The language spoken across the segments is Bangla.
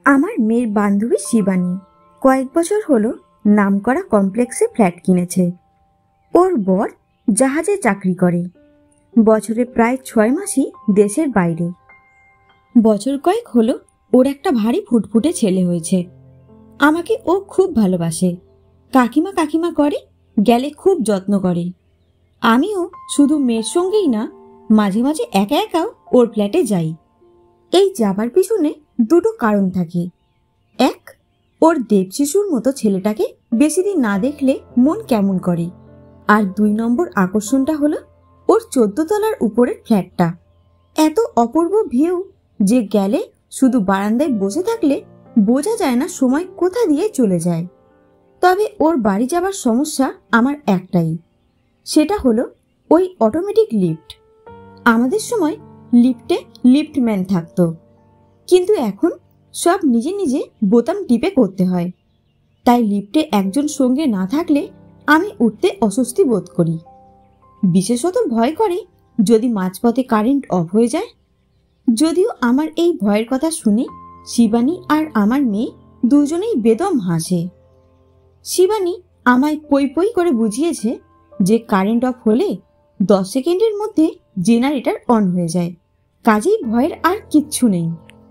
আমার মেয়ের বান্ধবী শিবানী কয়েক বছর হলো নামকরা কমপ্লেক্সে ফ্ল্যাট কিনেছে। ওর বর জাহাজে চাকরি করে, বছরে প্রায় 6 মাসই দেশের বাইরে। বছর কয়েক হলো ওর একটা ভারী ফুটফুটে ছেলে হয়েছে। আমাকে ও খুব ভালোবাসে, কাকিমা কাকিমা করে, গেলে খুব যত্ন করে। আমিও শুধু মেয়ের সঙ্গেই না, মাঝে মাঝে একা একাও ওর ফ্ল্যাটে যাই। এই যাবার পিছনে দুটো কারণ থাকে। এক, ওর দেবশিশুর মতো ছেলেটাকে বেশি দিন না দেখলে মন কেমন করে। আর 2 নম্বর আকর্ষণটা হলো ওর 14 তলার উপরের ফ্ল্যাটটা। এত অপূর্ব ভিউ যে গেলে শুধু বারান্দায় বসে থাকলে বোঝা যায় না সময় কোথা দিয়ে চলে যায়। তবে ওর বাড়ি যাবার সমস্যা আমার একটাই, সেটা হলো ওই অটোমেটিক লিফট। আমাদের সময় লিফটে লিফটম্যান থাকতো, কিন্তু এখন সব নিজে নিজে বোতাম টিপে করতে হয়। তাই লিফটে একজন সঙ্গে না থাকলে আমি উঠতে অস্বস্তি বোধ করি। বিশেষত ভয় করে যদি মাঝপথে কারেন্ট অফ হয়ে যায়। যদিও আমার এই ভয়ের কথা শুনে শিবানী আর আমার মেয়ে দুজনেই বেদম হাসে। শিবানী আমায় পই পই করে বুঝিয়েছে যে কারেন্ট অফ হলে 10 সেকেন্ডের মধ্যে জেনারেটর অন হয়ে যায়, কাজেই ভয়ের আর কিচ্ছু নেই।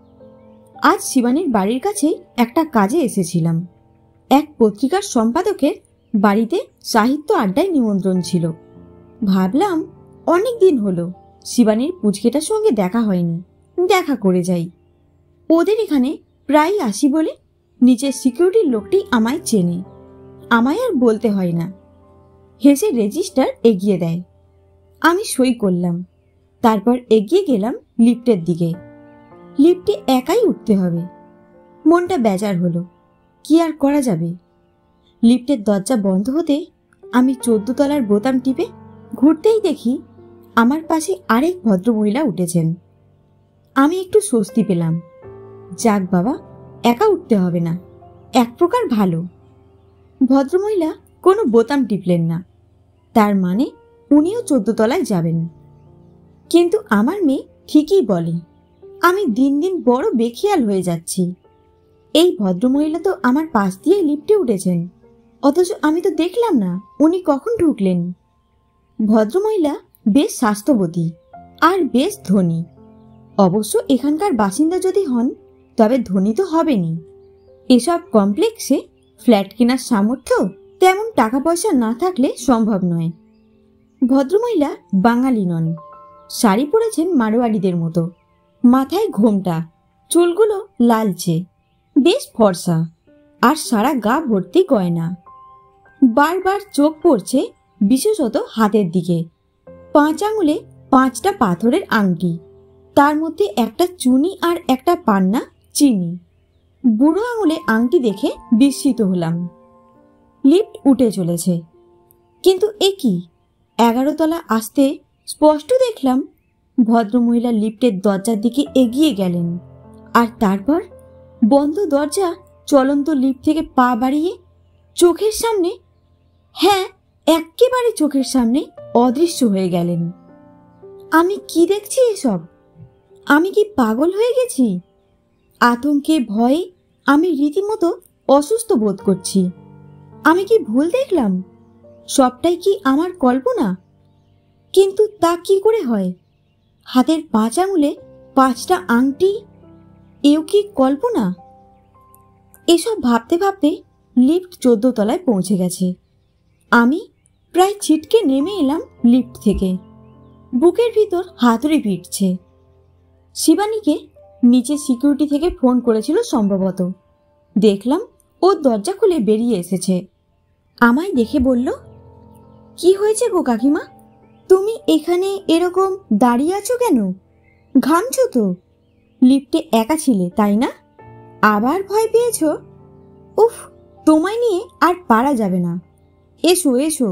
আজ শিবানীর বাড়ির কাছেই একটা কাজে এসেছিলাম। এক পত্রিকার সম্পাদকের বাড়িতে সাহিত্য আড্ডায় নিমন্ত্রণ ছিল। ভাবলাম অনেক দিন হলো শিবানীর পুচকেটার সঙ্গে দেখা হয়নি, দেখা করে যাই। ওদের এখানে প্রায় আসি বলে নিচের সিকিউরিটির লোকটি আমায় চেনে, আমায় আর বলতে হয় না। হেসে রেজিস্টার এগিয়ে দেয়, আমি সই করলাম। তারপর এগিয়ে গেলাম লিফটের দিকে। লিফটে একাই উঠতে হবে। মনটা বেজার হলো, কি আর করা যাবে। লিফটের দরজা বন্ধ হতে আমি 14 তলার বোতাম টিপে ঘুরতেই দেখি আমার পাশে আরেক ভদ্রমহিলা উঠেছেন। আমি একটু স্বস্তি পেলাম। যাক বাবা, একা উঠতে হবে না, এক প্রকার ভালো। ভদ্রমহিলা কোনো বোতাম টিপলেন না, তার মানে উনিও 14 তলায় যাবেন। কিন্তু আমার মেয়ে ঠিকই বলে, আমি দিন দিন বড় বেখিয়াল হয়ে যাচ্ছি। এই ভদ্রমহিলা তো আমার পাশ দিয়ে লিফটে উঠেছেন, অথচ আমি তো দেখলাম না উনি কখন ঢুকলেন। ভদ্রমহিলা বেশ স্বাস্থ্যবতী আর বেশ ধনী। অবশ্য এখানকার বাসিন্দা যদি হন তবে ধনী তো হবেনই। এসব কমপ্লেক্সে ফ্ল্যাট কেনার সামর্থ্য তেমন টাকা পয়সা না থাকলে সম্ভব নয়। ভদ্রমহিলা বাঙালি নন, শাড়ি পরেছেন মারোয়াড়িদের মতো, মাথায় ঘোমটা, চুলগুলো লালচে, বেশ ফর্সা, আর সারা গা ভর্তি গয়না। বারবার চোখ পড়ছে বিশেষত হাতের দিকে। 5 আঙুলে 5টা পাথরের আংটি, তার মধ্যে একটা চুনি আর একটা পান্না চিনি। বুড়ো আঙুলে আংটি দেখে বিস্মিত হলাম। লিফট উঠে চলেছে, কিন্তু এ কি, 11 তলা আসতে স্পষ্ট দেখলাম ভদ্রমহিলা লিফটের দরজার দিকে এগিয়ে গেলেন, আর তারপর বন্ধ দরজা চলন্ত লিফট থেকে পা বাড়িয়ে চোখের সামনে, হ্যাঁ একেবারে চোখের সামনে অদৃশ্য হয়ে গেলেন। আমি কি দেখছি এসব? আমি কি পাগল হয়ে গেছি? আতঙ্কে ভয়ে আমি রীতিমতো অসুস্থ বোধ করছি। আমি কি ভুল দেখলাম? সবটাই কি আমার কল্পনা? কিন্তু তা কি করে হয়? হাতের 5 আঙুলে 5টা আংটি, এও কি কল্পনা? এসব ভাবতে ভাবতে লিফট 14 তলায় পৌঁছে গেছে। আমি প্রায় ছিটকে নেমে এলাম লিফট থেকে। বুকের ভিতর হাতুড়ি পিটছে। শিবানীকে নিচে সিকিউরিটি থেকে ফোন করেছিল সম্ভবত। দেখলাম ও দরজা খুলে বেরিয়ে এসেছে। আমায় দেখে বলল, কি হয়েছে গো কাকিমা, তুমি এখানে এরকম দাঁড়িয়ে আছো কেন? ঘামছো তো? লিফটে একা ছিলে তাই না? আবার ভয় পেয়েছ? উফ, তোমায় নিয়ে আর পারা যাবে না, এসো এসো।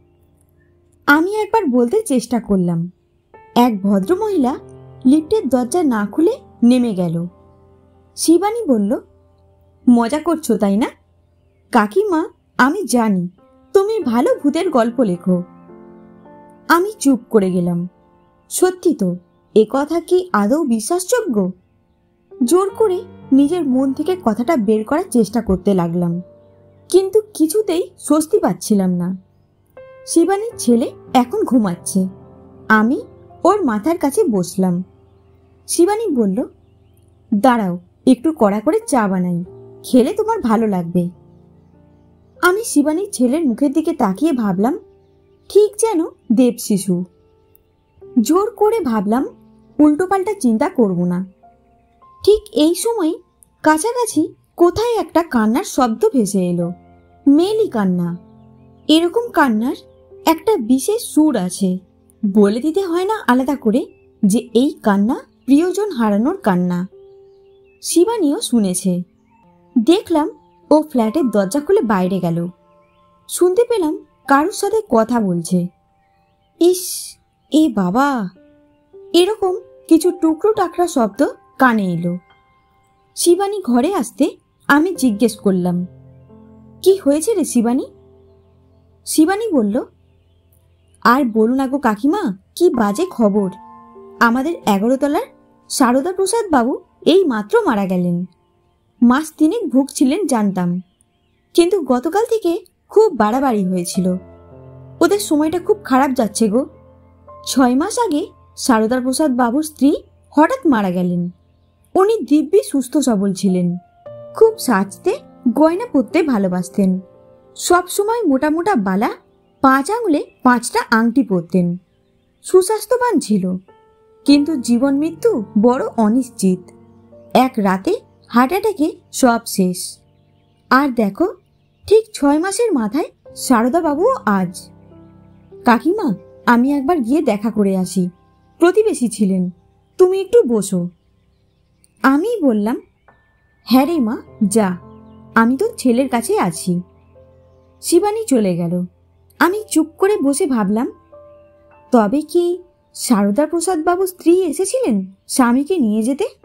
আমি একবার বলতে চেষ্টা করলাম। এক ভদ্রমহিলা লিফটের দরজা না খুলে নেমে গেল। শিবানী বলল, মজা করছো তাই না? কাকিমা, আমি জানি তুমি ভালো ভূতের গল্প লেখো। আমি চুপ করে গেলাম। সত্যি তো, এ কথা কি আদৌ বিশ্বাসযোগ্য? জোর করে নিজের মন থেকে কথাটা বের করার চেষ্টা করতে লাগলাম, কিন্তু কিছুতেই স্বস্তি পাচ্ছিলাম না। শিবানীর ছেলে এখন ঘুমাচ্ছে। আমি ওর মাথার কাছে বসলাম। শিবানী বলল, দাঁড়াও, একটু কড়া করে চা বানাই, খেলে তোমার ভালো লাগবে। আমি শিবানীর ছেলের মুখের দিকে তাকিয়ে ভাবলাম, ঠিক যেন দেব শিশু। জোর করে ভাবলাম উল্টোপাল্টা চিন্তা করব না। ঠিক এই সময় কাছাকাছি কোথায় একটা কান্নার শব্দ ভেসে এলো। মেয়েলি কান্না। এরকম কান্নার একটা বিশেষ সুর আছে, বলে দিতে হয় না আলাদা করে যে এই কান্না প্রিয়জন হারানোর কান্না। শিবানীও শুনেছে। দেখলাম ও ফ্ল্যাটের দরজা খুলে বাইরে গেল। শুনতে পেলাম কারোর সাথে কথা বলছে। ইস, এ বাবা! এরকম কিছু টুকরো টাকরা শব্দ কানে এলো। শিবানী ঘরে আসতে আমি জিজ্ঞেস করলাম, কি হয়েছে রে শিবানী? শিবানী বলল, আর বলো না গো কাকিমা, কি বাজে খবর। আমাদের 11 তলার সারদা প্রসাদ বাবু এই মাত্র মারা গেলেন। মাস 3 ভুগছিলেন জানতাম, কিন্তু গতকাল থেকে খুব বাড়াবাড়ি হয়েছিল। ওদের সময়টা খুব খারাপ যাচ্ছে গো। 6 মাস আগে সারদা প্রসাদ বাবুর স্ত্রী হঠাৎ মারা গেলেন। উনি দিব্যি সুস্থ সবল ছিলেন, খুব সাজতে গয়না পরতে ভালোবাসতেন। সবসময় মোটা মোটা বালা, 5 আঙুলে 5টা আংটি পরতেন। সুস্বাস্থ্যবান ছিল, কিন্তু জীবন মৃত্যু বড় অনিশ্চিত। এক রাতে হার্ট অ্যাটাকে সব শেষ। আর দেখো, ঠিক 6 মাসের মাথায় সারদাবাবুও আজ। কাকিমা, আমি একবার গিয়ে দেখা করে আসি। প্রতিবেশী ছিলেন, তুমি একটু বসো। আমি বললাম, হ্যাঁ রে মা, যা, আমি তো ছেলের কাছে আছি। শিবানী চলে গেল। আমি চুপ করে বসে ভাবলাম, তবে কি সারদা প্রসাদ বাবু স্ত্রী এসেছিলেন স্বামীকে নিয়ে যেতে?